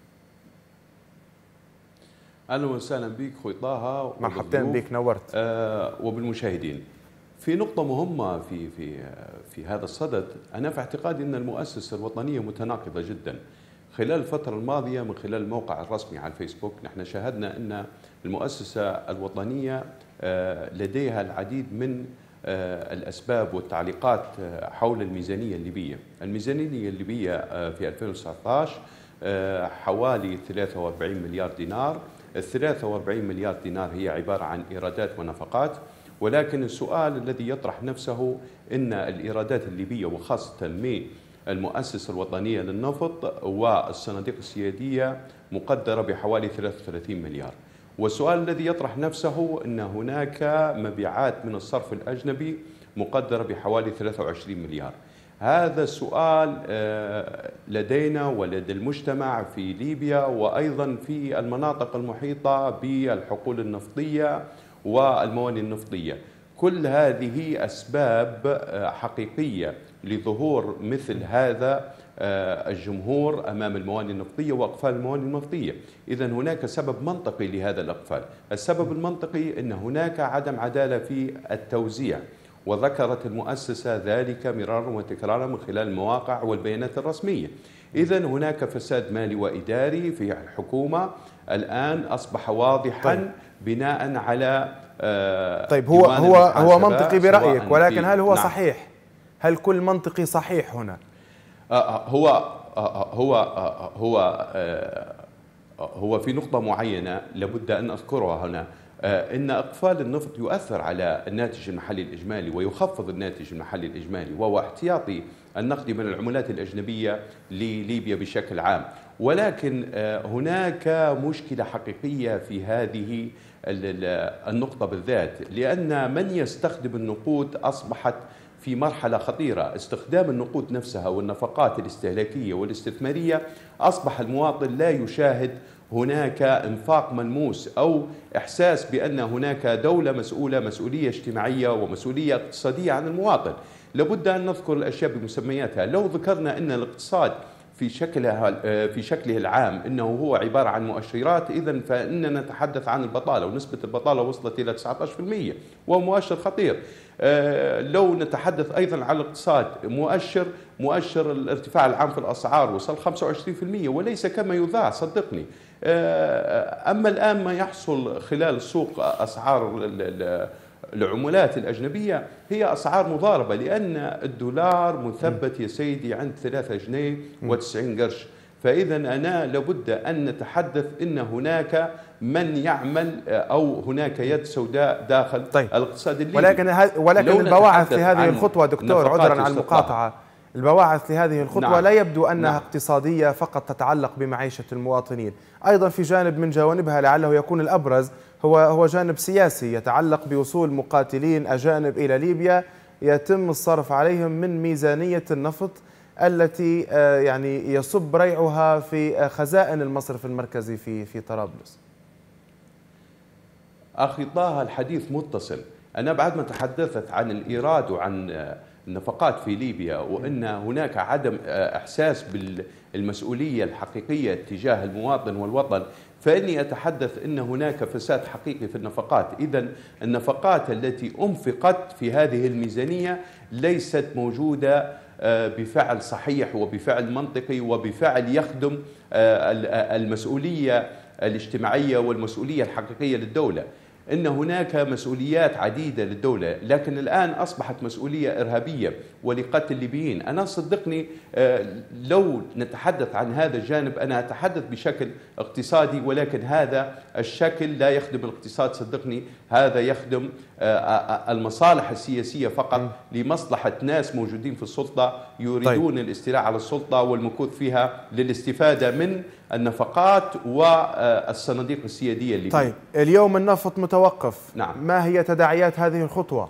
اهلا وسهلا بك اخوي طه. مرحبتين بك، نورت. آه وبالمشاهدين. في نقطة مهمة في في في هذا الصدد، انا في اعتقادي ان المؤسسة الوطنية متناقضة جدا. خلال الفترة الماضية من خلال الموقع الرسمي على الفيسبوك نحن شاهدنا ان المؤسسة الوطنية آه لديها العديد من آه الاسباب والتعليقات حول الميزانية الليبية. الميزانية الليبية آه في ألفين وتسعة عشر آه حوالي ثلاثة وأربعين مليار دينار. ال ثلاثة وأربعين مليار دينار هي عبارة عن إيرادات ونفقات، ولكن السؤال الذي يطرح نفسه إن الإيرادات الليبية وخاصة من المؤسسة الوطنية للنفط والصناديق السيادية مقدرة بحوالي ثلاثة وثلاثين مليار، والسؤال الذي يطرح نفسه أن هناك مبيعات من الصرف الأجنبي مقدرة بحوالي ثلاثة وعشرين مليار. هذا السؤال لدينا ولدى المجتمع في ليبيا وأيضا في المناطق المحيطة بالحقول النفطية والموانئ النفطية. كل هذه أسباب حقيقية لظهور مثل هذا الجمهور أمام الموانئ النفطية وأقفال الموانئ النفطية. إذا هناك سبب منطقي لهذا الأقفال. السبب المنطقي أن هناك عدم عدالة في التوزيع، وذكرت المؤسسة ذلك مرارا وتكرارا من خلال المواقع والبيانات الرسمية. إذن هناك فساد مالي وإداري في الحكومة الآن أصبح واضحا. طيب. بناء على آه طيب هو هو هو منطقي برأيك، ولكن هل هو نعم. صحيح؟ هل كل منطقي صحيح هنا؟ آه هو آه هو آه هو آه هو في نقطة معينة لابد أن أذكرها هنا، إن إقفال النفط يؤثر على الناتج المحلي الإجمالي ويخفض الناتج المحلي الإجمالي، وهو احتياطي النقدي من العملات الأجنبية لليبيا بشكل عام. ولكن هناك مشكلة حقيقية في هذه النقطة بالذات، لأن من يستخدم النقود أصبحت في مرحلة خطيرة. استخدام النقود نفسها والنفقات الاستهلاكية والاستثمارية أصبح المواطن لا يشاهد هناك انفاق ملموس أو إحساس بأن هناك دولة مسؤولة مسؤولية اجتماعية ومسؤولية اقتصادية عن المواطن. لابد أن نذكر الأشياء بمسمياتها. لو ذكرنا أن الاقتصاد في شكلها في شكله العام انه هو عباره عن مؤشرات، اذا فاننا نتحدث عن البطاله، ونسبه البطاله وصلت الى تسعة عشر بالمئة وهو مؤشر خطير. لو نتحدث ايضا عن الاقتصاد، مؤشر مؤشر الارتفاع العام في الاسعار وصل خمسة وعشرين بالمئة وليس كما يذاع صدقني. اما الان ما يحصل خلال سوق اسعار العملات الأجنبية هي أسعار مضاربة، لأن الدولار مثبت يا سيدي عند ثلاثة جنيه وتسعين قرش. فإذا أنا لابد أن نتحدث أن هناك من يعمل أو هناك يد سوداء داخل طيب. الاقتصاد الليبي. ولكن ولكن البواعث في هذه الخطوة دكتور عذرا على المقاطعة، البواعث لهذه الخطوة نعم. لا يبدو أنها نعم. اقتصادية فقط تتعلق بمعيشة المواطنين، أيضا في جانب من جوانبها لعله يكون الأبرز هو هو جانب سياسي يتعلق بوصول مقاتلين أجانب إلى ليبيا يتم الصرف عليهم من ميزانية النفط التي يعني يصب ريعها في خزائن المصرف المركزي في في طرابلس. أخي طه الحديث متصل. أنا بعد ما تحدثت عن الإيراد وعن النفقات في ليبيا وأن هناك عدم إحساس بالمسؤولية الحقيقية تجاه المواطن والوطن، فإني أتحدث أن هناك فساد حقيقي في النفقات. إذن النفقات التي أنفقت في هذه الميزانية ليست موجودة بفعل صحيح وبفعل منطقي وبفعل يخدم المسؤولية الاجتماعية والمسؤولية الحقيقية للدولة. إن هناك مسؤوليات عديدة للدولة، لكن الآن أصبحت مسؤولية إرهابية ولقتل الليبيين. أنا صدقني لو نتحدث عن هذا الجانب أنا أتحدث بشكل اقتصادي، ولكن هذا الشكل لا يخدم الاقتصاد. صدقني هذا يخدم المصالح السياسية فقط لمصلحة ناس موجودين في السلطة يريدون طيب. الاستيلاء على السلطة والمكوث فيها للاستفادة من النفقات والصناديق السيادية الليبية. طيب اليوم النفط متوقف. نعم. ما هي تداعيات هذه الخطوة؟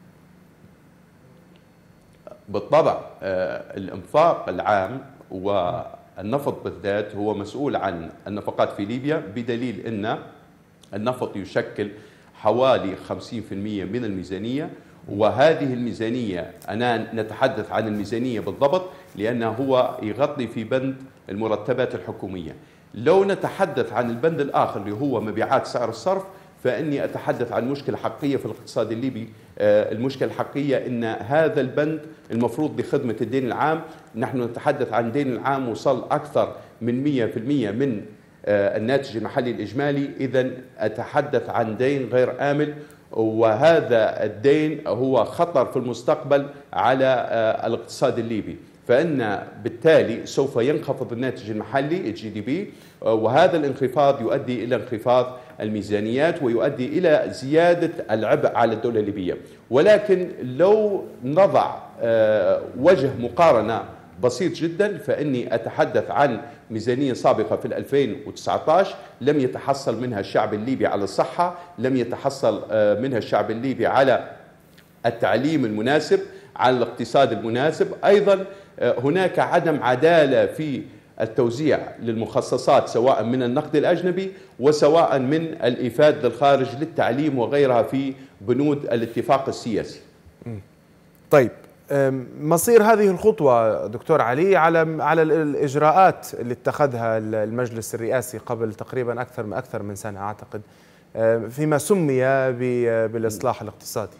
بالطبع الإنفاق العام والنفط بالذات هو مسؤول عن النفقات في ليبيا، بدليل أن النفط يشكل حوالي خمسين بالمئة من الميزانية. وهذه الميزانية أنا نتحدث عن الميزانية بالضبط لأنه هو يغطي في بند المرتبات الحكومية. لو نتحدث عن البند الآخر اللي هو مبيعات سعر الصرف، فإني أتحدث عن مشكلة حقيقية في الاقتصاد الليبي. المشكلة الحقيقية أن هذا البند المفروض لخدمة الدين العام. نحن نتحدث عن الدين العام وصل أكثر من مئة بالمئة من الناتج المحلي الإجمالي. إذن أتحدث عن دين غير آمن، وهذا الدين هو خطر في المستقبل على الاقتصاد الليبي. فإن بالتالي سوف ينخفض الناتج المحلي الجي دي بي، وهذا الانخفاض يؤدي إلى انخفاض الميزانيات ويؤدي إلى زيادة العبء على الدولة الليبية. ولكن لو نضع وجه مقارنة بسيط جدا، فإني أتحدث عن ميزانية سابقة في ألفين وتسعة عشر لم يتحصل منها الشعب الليبي على الصحة، لم يتحصل منها الشعب الليبي على التعليم المناسب، على الاقتصاد المناسب. أيضا هناك عدم عدالة في التوزيع للمخصصات سواء من النقد الأجنبي وسواء من الإيفاد للخارج للتعليم وغيرها في بنود الاتفاق السياسي. طيب مصير هذه الخطوة دكتور علي على على الإجراءات اللي اتخذها المجلس الرئاسي قبل تقريبا أكثر من أكثر من سنة أعتقد فيما سمي بالإصلاح الاقتصادي.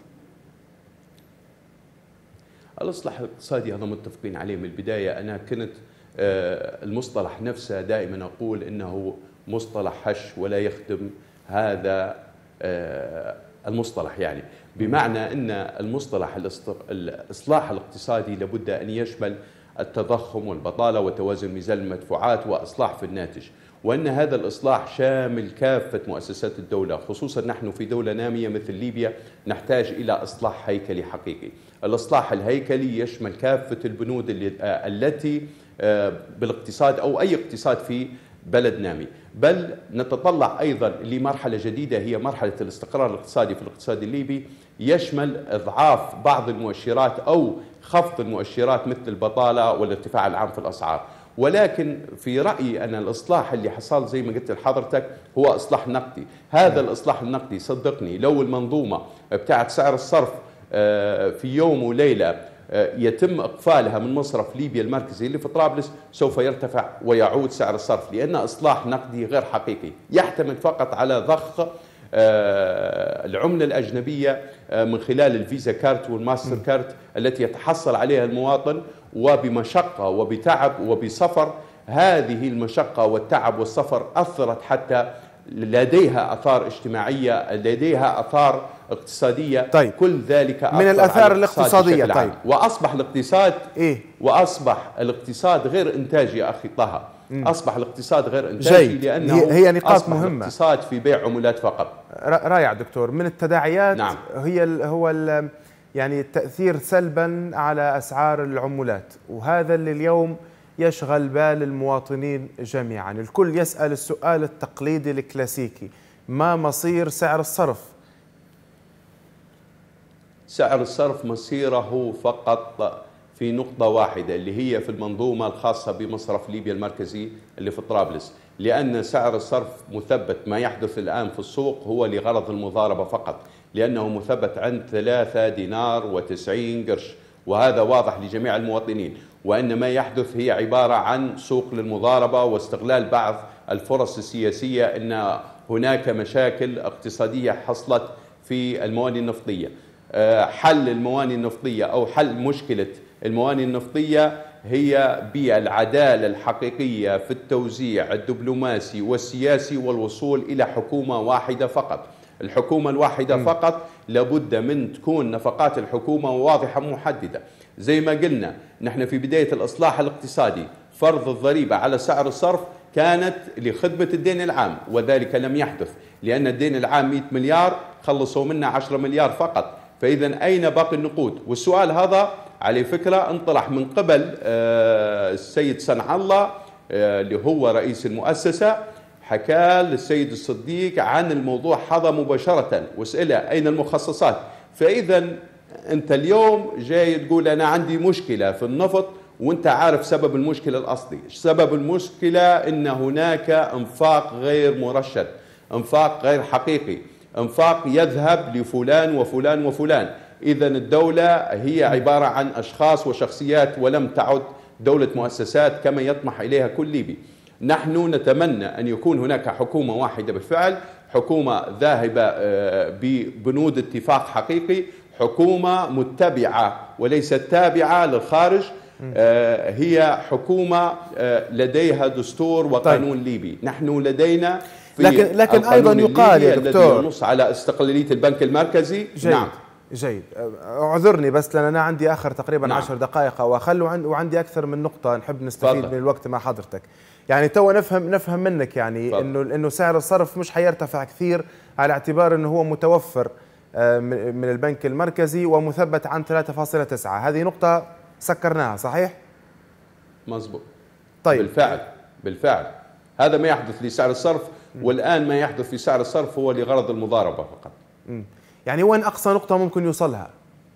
الإصلاح الاقتصادي هذا متفقين عليه من البداية. أنا كنت المصطلح نفسه دائما أقول إنه مصطلح هش ولا يخدم هذا المصطلح، يعني بمعنى أن المصطلح الإصلاح الاقتصادي لابد أن يشمل التضخم والبطالة وتوازن ميزان المدفوعات وإصلاح في الناتج، وأن هذا الإصلاح شامل كافة مؤسسات الدولة، خصوصا نحن في دولة نامية مثل ليبيا نحتاج إلى إصلاح هيكلي حقيقي. الإصلاح الهيكلي يشمل كافة البنود اللي التي بالاقتصاد أو أي اقتصاد في بلد نامي، بل نتطلع أيضا لمرحلة جديدة هي مرحلة الاستقرار الاقتصادي في الاقتصاد الليبي، يشمل إضعاف بعض المؤشرات أو خفض المؤشرات مثل البطالة والارتفاع العام في الأسعار. ولكن في رأيي أن الإصلاح اللي حصل زي ما قلت لحضرتك هو إصلاح نقدي. هذا الإصلاح النقدي صدقني لو المنظومة بتاعت سعر الصرف في يوم وليلة يتم إقفالها من مصرف ليبيا المركزي اللي في طرابلس سوف يرتفع ويعود سعر الصرف، لأن إصلاح نقدي غير حقيقي يحتمل فقط على ضخ العملة الأجنبية من خلال الفيزا كارت والماستر كارت التي يتحصل عليها المواطن وبمشقة وبتعب وبسفر. هذه المشقة والتعب والسفر أثرت حتى لديها آثار اجتماعية، لديها آثار اقتصادية. طيب. كل ذلك من الآثار الاقتصادية. طيب. وأصبح الاقتصاد إيه؟ وأصبح الاقتصاد غير إنتاجي يا أخي طه. مم. أصبح الاقتصاد غير إنتاجي جيد. لأنه هي, هي نقاط أصبح مهمة. الاقتصاد في بيع عملات فقط. رائع دكتور. من التداعيات نعم. هي ال هو ال يعني التأثير سلبا على أسعار العملات، وهذا اللي اليوم يشغل بال المواطنين جميعا. الكل يسأل السؤال التقليدي الكلاسيكي: ما مصير سعر الصرف؟ سعر الصرف مصيره فقط في نقطة واحدة، اللي هي في المنظومة الخاصة بمصرف ليبيا المركزي اللي في طرابلس، لأن سعر الصرف مثبت. ما يحدث الآن في السوق هو لغرض المضاربة فقط، لأنه مثبت عند ثلاثة دينار وتسعين قرش، وهذا واضح لجميع المواطنين. وأن ما يحدث هي عبارة عن سوق للمضاربة واستغلال بعض الفرص السياسية، أن هناك مشاكل اقتصادية حصلت في الموانئ النفطية. حل الموانئ النفطية أو حل مشكلة الموانئ النفطية هي بالعدالة الحقيقية في التوزيع الدبلوماسي والسياسي والوصول إلى حكومة واحدة فقط. الحكومة الواحدة م. فقط لابد من تكون نفقات الحكومة واضحة محددة. زي ما قلنا نحن في بداية الإصلاح الاقتصادي، فرض الضريبة على سعر الصرف كانت لخدمة الدين العام، وذلك لم يحدث، لأن الدين العام مئة مليار خلصوا منه عشرة مليار فقط. فإذا أين باقي النقود؟ والسؤال هذا على فكرة انطرح من قبل السيد صنع الله اللي هو رئيس المؤسسة، حكى للسيد الصديق عن الموضوع هذا مباشرة وسأله أين المخصصات. فإذا أنت اليوم جاي تقول أنا عندي مشكلة في النفط، وأنت عارف سبب المشكلة الأصلي. سبب المشكلة أن هناك انفاق غير مرشد، انفاق غير حقيقي، انفاق يذهب لفلان وفلان وفلان. إذا الدولة هي عبارة عن أشخاص وشخصيات، ولم تعد دولة مؤسسات كما يطمح إليها كل ليبي. نحن نتمنى أن يكون هناك حكومة واحدة بالفعل، حكومة ذاهبة ببنود اتفاق حقيقي، حكومة متبعة وليست تابعة للخارج، هي حكومة لديها دستور وقانون طيب. ليبي. نحن لدينا في لكن لكن ايضا يقال يا دكتور الذي ينص على استقلالية البنك المركزي. جيد. نعم جيد، اعذرني بس لان انا عندي اخر تقريبا نعم. عشر دقائق او اقل، وعندي اكثر من نقطة نحب نستفيد فضل. من الوقت مع حضرتك. يعني تو نفهم نفهم منك يعني فضل. انه انه سعر الصرف مش حيرتفع كثير على اعتبار انه هو متوفر من البنك المركزي ومثبت عن ثلاثة فاصلة تسعة، هذه نقطة سكرناها صحيح؟ مظبوط. طيب بالفعل بالفعل هذا ما يحدث لسعر الصرف، والآن ما يحدث في سعر الصرف هو لغرض المضاربة فقط. م. يعني وين أقصى نقطة ممكن يوصلها؟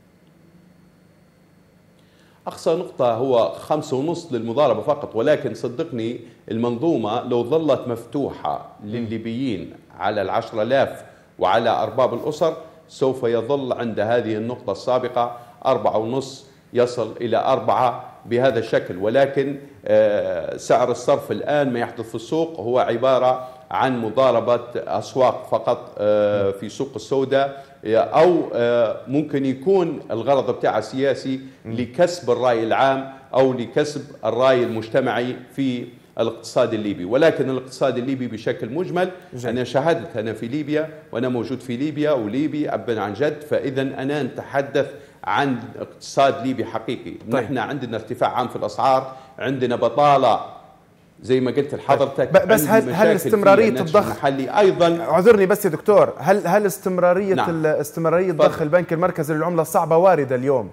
أقصى نقطة هو خمسة ونص للمضاربة فقط، ولكن صدقني المنظومة لو ظلت مفتوحة للليبيين على العشرة آلاف وعلى أرباب الأسر سوف يظل عند هذه النقطة السابقة أربعة ونص، يصل إلى أربعة بهذا الشكل. ولكن سعر الصرف الآن ما يحدث في السوق هو عبارة عن مضاربة أسواق فقط في سوق السوداء، أو ممكن يكون الغرض بتاعه سياسي لكسب الرأي العام أو لكسب الرأي المجتمعي في الاقتصاد الليبي. ولكن الاقتصاد الليبي بشكل مجمل جي. أنا شاهدت، أنا في ليبيا وأنا موجود في ليبيا وليبي أبا عن جد، فإذا أنا نتحدث عن اقتصاد ليبي حقيقي. طيب. نحن عندنا ارتفاع عام في الأسعار، عندنا بطالة زي ما قلت لحضرتك، بس هل هل استمرارية الضخ المحلي أيضا. اعذرني بس يا دكتور، هل هل استمرارية نعم. استمرارية ضخ البنك المركزي للعملة الصعبة واردة اليوم؟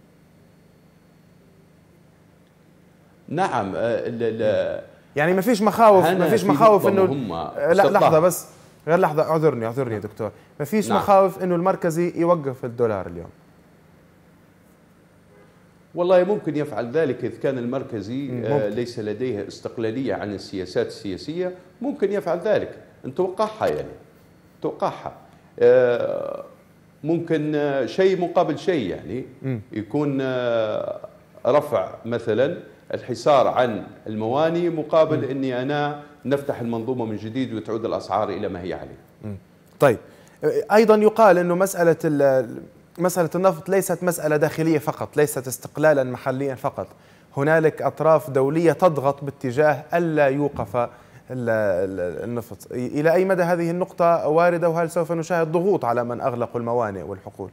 نعم. ال يعني ما فيش مخاوف ما فيش مخاوف انه لا لحظة بس غير لحظة، اعذرني اعذرني يا دكتور، ما فيش نعم. مخاوف انه المركزي يوقف الدولار اليوم؟ والله ممكن يفعل ذلك إذا كان المركزي آه ليس لديه استقلالية عن السياسات السياسية، ممكن يفعل ذلك. نتوقعها يعني توقعها آه ممكن آه شيء مقابل شيء، يعني م. يكون آه رفع مثلا الحصار عن المواني مقابل م. أني أنا نفتح المنظومة من جديد وتعود الأسعار إلى ما هي عليه. م. طيب أيضا يقال أنه مسألة مسألة النفط ليست مسألة داخلية فقط، ليست استقلالا محليا فقط، هنالك أطراف دولية تضغط باتجاه ألا يوقف النفط. إلى أي مدى هذه النقطة واردة، وهل سوف نشاهد ضغوط على من أغلقوا الموانئ والحقول؟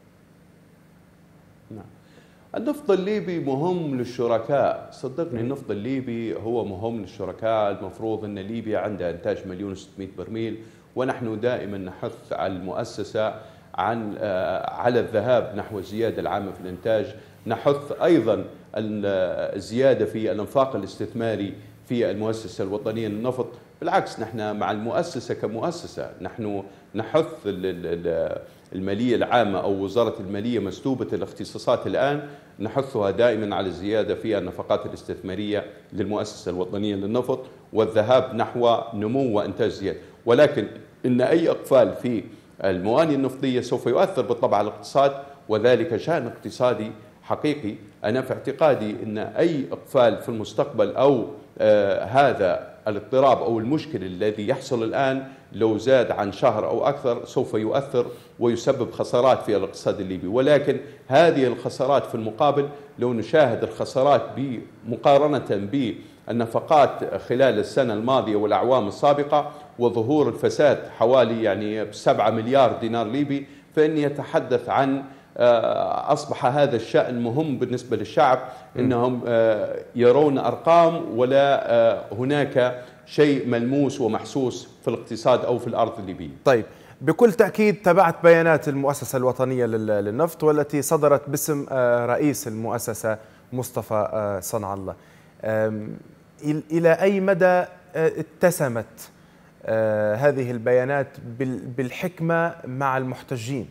نعم. النفط الليبي مهم للشركاء، صدقني النفط الليبي هو مهم للشركاء. المفروض أن ليبيا عندها إنتاج مليون وستمئة برميل، ونحن دائما نحث على المؤسسة عن على الذهاب نحو الزيادة العامة في الإنتاج، نحث أيضا الزيادة في الانفاق الاستثماري في المؤسسة الوطنية للنفط. بالعكس نحن مع المؤسسة كمؤسسة، نحن نحث المالية العامة أو وزارة المالية مسلوبة الاختصاصات الآن، نحثها دائما على الزيادة في النفقات الاستثمارية للمؤسسة الوطنية للنفط والذهاب نحو نمو وإنتاج زيادة. ولكن إن أي إقفال في الموانئ النفطية سوف يؤثر بالطبع على الاقتصاد، وذلك شأن اقتصادي حقيقي. أنا في اعتقادي أن أي إقفال في المستقبل أو آه هذا الاضطراب أو المشكل الذي يحصل الآن لو زاد عن شهر أو أكثر سوف يؤثر ويسبب خسارات في الاقتصاد الليبي. ولكن هذه الخسارات في المقابل لو نشاهد الخسارات بمقارنة بالنفقات خلال السنة الماضية والأعوام السابقة وظهور الفساد حوالي يعني سبعة مليار دينار ليبي، فإني يتحدث عن أصبح هذا الشأن مهم بالنسبة للشعب، إنهم يرون أرقام ولا هناك شيء ملموس ومحسوس في الاقتصاد أو في الأرض الليبية. طيب، بكل تأكيد تابعت بيانات المؤسسة الوطنية للنفط والتي صدرت باسم رئيس المؤسسة مصطفى صنع الله. إلى أي مدى اتسمت هذه البيانات بالحكمة مع المحتجين؟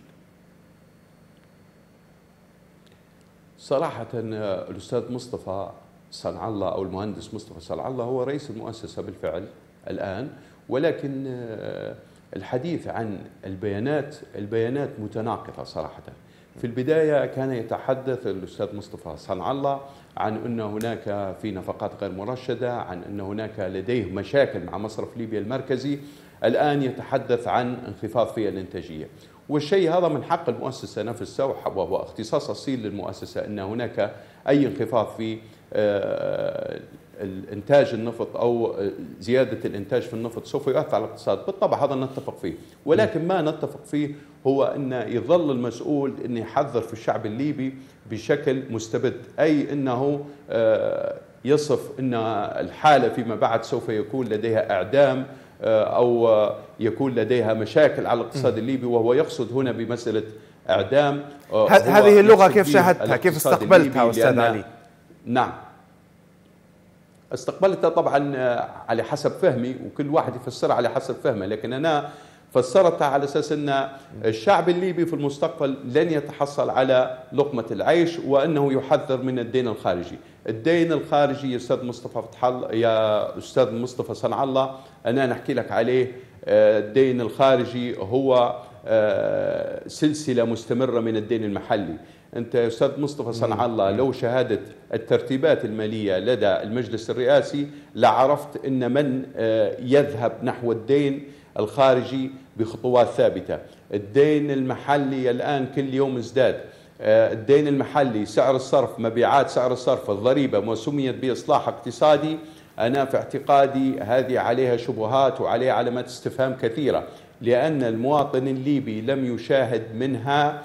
صراحة الأستاذ مصطفى صنع الله أو المهندس مصطفى صنع الله هو رئيس المؤسسة بالفعل الآن، ولكن الحديث عن البيانات البيانات متناقضة صراحة. في البداية كان يتحدث الأستاذ مصطفى صنع الله عن أن هناك في نفقات غير مرشدة، عن أن هناك لديه مشاكل مع مصرف ليبيا المركزي، الآن يتحدث عن انخفاض في الإنتاجية. والشيء هذا من حق المؤسسة نفسها وهو اختصاص أصيل للمؤسسة أن هناك أي انخفاض في الانتاج النفط أو زيادة الانتاج في النفط سوف يؤثر على الاقتصاد. بالطبع هذا نتفق فيه، ولكن ما نتفق فيه هو أن يظل المسؤول أن يحذر في الشعب الليبي بشكل مستبد، أي أنه يصف أن الحالة فيما بعد سوف يكون لديها إعدام أو يكون لديها مشاكل على الاقتصاد الليبي، وهو يقصد هنا بمسألة إعدام. هذه اللغة كيف شاهدتها؟ كيف استقبلتها أستاذ علي؟ نعم، استقبلتها طبعا على حسب فهمي، وكل واحد يفسرها على حسب فهمه، لكن أنا فسرتها على أساس أن الشعب الليبي في المستقبل لن يتحصل على لقمة العيش، وأنه يحذر من الدين الخارجي. الدين الخارجي يا أستاذ مصطفى فتح الله يا أستاذ مصطفى صنع الله، أنا نحكي لك عليه. الدين الخارجي هو سلسلة مستمرة من الدين المحلي. أنت يا أستاذ مصطفى صنع الله لو شاهدت الترتيبات المالية لدى المجلس الرئاسي لعرفت أن من يذهب نحو الدين الخارجي بخطوات ثابتة. الدين المحلي الآن كل يوم ازداد. الدين المحلي، سعر الصرف، مبيعات سعر الصرف، الضريبة، ما سميت بإصلاح اقتصادي، أنا في اعتقادي هذه عليها شبهات وعليها علامات استفهام كثيرة، لأن المواطن الليبي لم يشاهد منها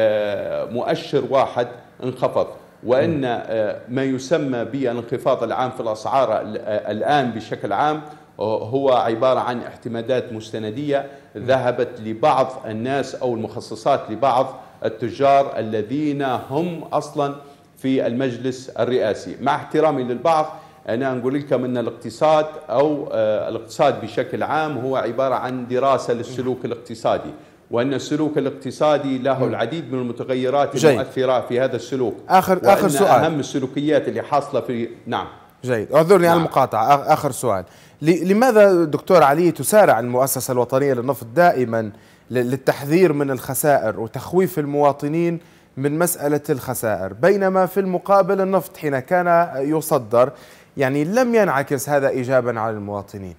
مؤشر واحد انخفض، وأن ما يسمى بالانخفاض العام في الأسعار الآن بشكل عام هو عبارة عن اعتمادات مستندية ذهبت لبعض الناس أو المخصصات لبعض التجار الذين هم أصلا في المجلس الرئاسي. مع احترامي للبعض، أنا نقول لكم أن الاقتصاد أو الاقتصاد بشكل عام هو عبارة عن دراسة للسلوك الاقتصادي، وأن السلوك الاقتصادي له العديد من المتغيرات المؤثرة في هذا السلوك. آخر آخر سؤال، أهم السلوكيات اللي حاصلة في نعم جيد، اعذرني على المقاطعة. آخر سؤال، لماذا دكتور علي تسارع المؤسسة الوطنية للنفط دائما للتحذير من الخسائر وتخويف المواطنين من مسألة الخسائر، بينما في المقابل النفط حين كان يصدر يعني لم ينعكس هذا إيجابا على المواطنين؟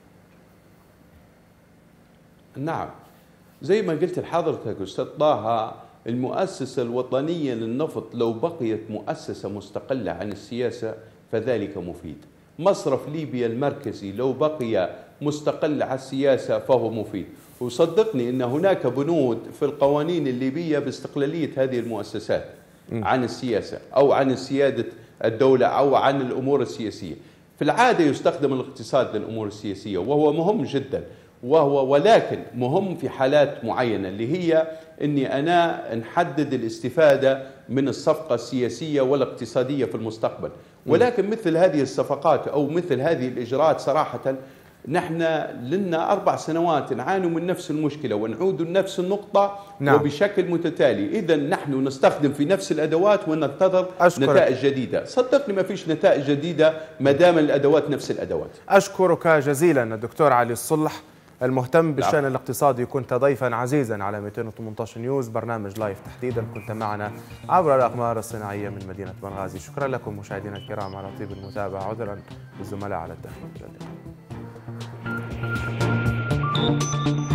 نعم، زي ما قلت لحضرتك أستاذ طه، المؤسسة الوطنية للنفط لو بقيت مؤسسة مستقلة عن السياسة فذلك مفيد. مصرف ليبيا المركزي لو بقي مستقل عن السياسة فهو مفيد، وصدقني أن هناك بنود في القوانين الليبية باستقلالية هذه المؤسسات عن السياسة أو عن سيادة الدولة أو عن الأمور السياسية. في العادة يستخدم الاقتصاد للأمور السياسية وهو مهم جدا، وهو ولكن مهم في حالات معينة اللي هي أني أنا نحدد الاستفادة من الصفقة السياسية والاقتصادية في المستقبل. ولكن مثل هذه الصفقات أو مثل هذه الإجراءات صراحة نحن لنا أربع سنوات نعاني من نفس المشكلة ونعود لنفس النقطة. نعم. وبشكل متتالي. إذا نحن نستخدم في نفس الأدوات وننتظر نتائج جديدة. صدقني ما فيش نتائج جديدة ما دام الأدوات نفس الأدوات. أشكرك جزيلا الدكتور علي الصلح المهتم بالشأن الاقتصادي. كنت ضيفا عزيزا على مئتين وثمانية عشر نيوز برنامج لايف تحديدا. كنت معنا عبر الأقمار الصناعية من مدينة بنغازي. شكرا لكم مشاهدينا الكرام على طيب المتابعة. عذرا للزملاء على التأخير.